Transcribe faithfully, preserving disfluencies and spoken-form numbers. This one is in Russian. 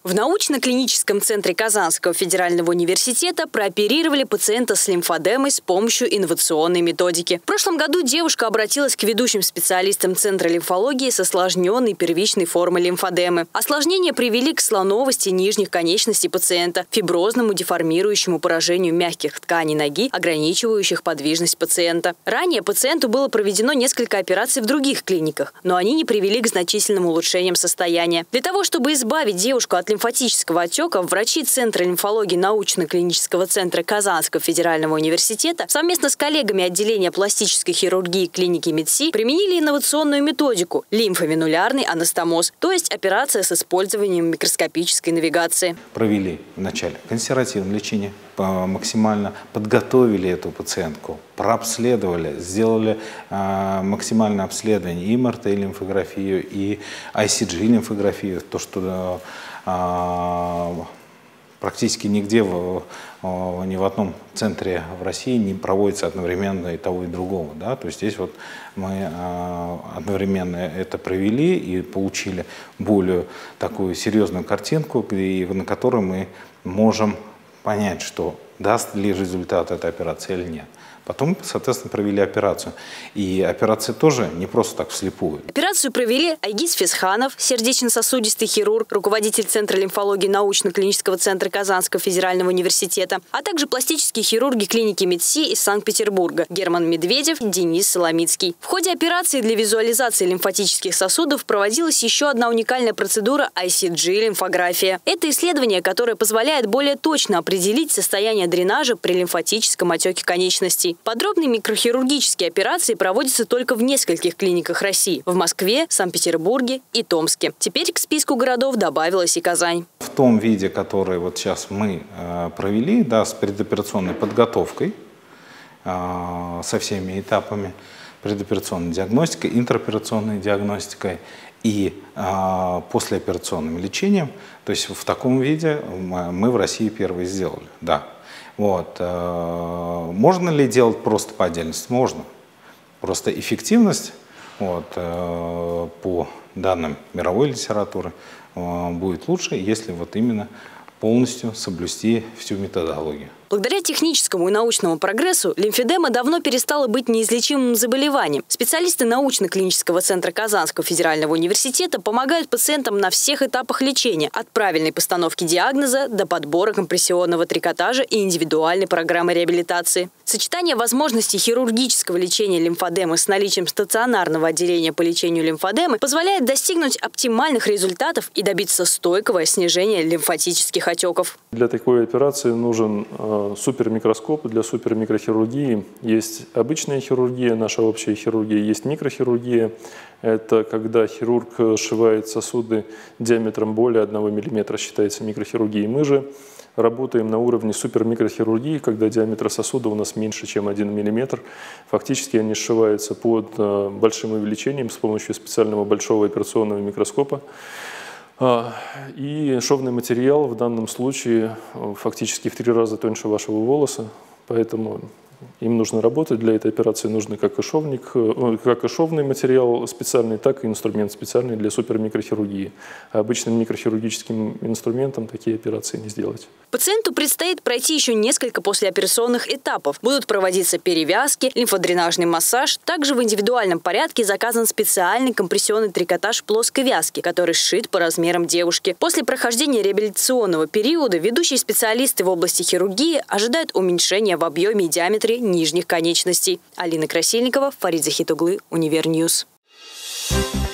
В научно-клиническом центре Казанского федерального университета прооперировали пациента с лимфодемой с помощью инновационной методики. В прошлом году девушка обратилась к ведущим специалистам Центра лимфологии с осложненной первичной формой лимфодемы. Осложнения привели к слоновости нижних конечностей пациента, фиброзному деформирующему поражению мягких тканей ноги, ограничивающих подвижность пациента. Ранее пациенту было проведено несколько операций в других клиниках, но они не привели к значительным улучшениям состояния. Для того, чтобы избавить девушку от лимфатического отека, врачи Центра лимфологии научно-клинического центра Казанского федерального университета совместно с коллегами отделения пластической хирургии клиники МедСи применили инновационную методику – лимфовенулярный анастомоз, то есть операция с использованием микроскопической навигации. Провели вначале консервативное лечение, максимально подготовили эту пациентку, прообследовали, сделали э, максимальное обследование и эм эр тэ-лимфографию, и ай си джи-лимфографию, то, что э, практически нигде, в, э, ни в одном центре в России не проводится одновременно и того, и другого. Да? То есть здесь вот мы э, одновременно это провели и получили более такую серьезную картинку, и, на которой мы можем понять, что даст ли результат эта операция или нет. Потом, соответственно, провели операцию. И операция тоже не просто так вслепую. Операцию провели Айгиз Фесханов, сердечно-сосудистый хирург, руководитель Центра лимфологии научно-клинического центра Казанского федерального университета, а также пластические хирурги клиники МедСи из Санкт-Петербурга Герман Медведев, Денис Соломицкий. В ходе операции для визуализации лимфатических сосудов проводилась еще одна уникальная процедура ай си джи-лимфография. Это исследование, которое позволяет более точно определить состояние дренажа при лимфатическом отеке конечностей. Подробные микрохирургические операции проводятся только в нескольких клиниках России – в Москве, Санкт-Петербурге и Томске. Теперь к списку городов добавилась и Казань. В том виде, который вот сейчас мы э, провели, да, с предоперационной подготовкой, э, со всеми этапами предоперационной диагностикой, интраоперационной диагностикой и э, послеоперационным лечением, то есть в таком виде мы в России первые сделали, да. Вот. Можно ли делать просто по отдельности? Можно. Просто эффективность вот, по данным мировой литературы будет лучше, если вот именно полностью соблюсти всю методологию. Благодаря техническому и научному прогрессу лимфедема давно перестала быть неизлечимым заболеванием. Специалисты научно-клинического центра Казанского федерального университета помогают пациентам на всех этапах лечения – от правильной постановки диагноза до подбора компрессионного трикотажа и индивидуальной программы реабилитации. Сочетание возможностей хирургического лечения лимфодемы с наличием стационарного отделения по лечению лимфодемы позволяет достигнуть оптимальных результатов и добиться стойкого снижения лимфатических отеков. Для такой операции нужен супермикроскоп. Для супермикрохирургии есть обычная хирургия, наша общая хирургия, есть микрохирургия. Это когда хирург сшивает сосуды диаметром более одного миллиметра, считается микрохирургией. Мы же работаем на уровне супермикрохирургии, когда диаметр сосуда у нас меньше, чем один миллиметр. Фактически они сшиваются под большим увеличением с помощью специального большого операционного микроскопа. И шовный материал в данном случае фактически в три раза тоньше вашего волоса, поэтому им нужно работать. Для этой операции нужно как и шовник, как и шовный материал специальный, так и инструмент специальный для супермикрохирургии. А обычным микрохирургическим инструментом такие операции не сделать. Пациенту предстоит пройти еще несколько послеоперационных этапов. Будут проводиться перевязки, лимфодренажный массаж. Также в индивидуальном порядке заказан специальный компрессионный трикотаж плоской вязки, который сшит по размерам девушки. После прохождения реабилитационного периода ведущие специалисты в области хирургии ожидают уменьшения в объеме и диаметре нижних конечностей. Алина Красильникова, Фарид Захитоглы, Универньюз.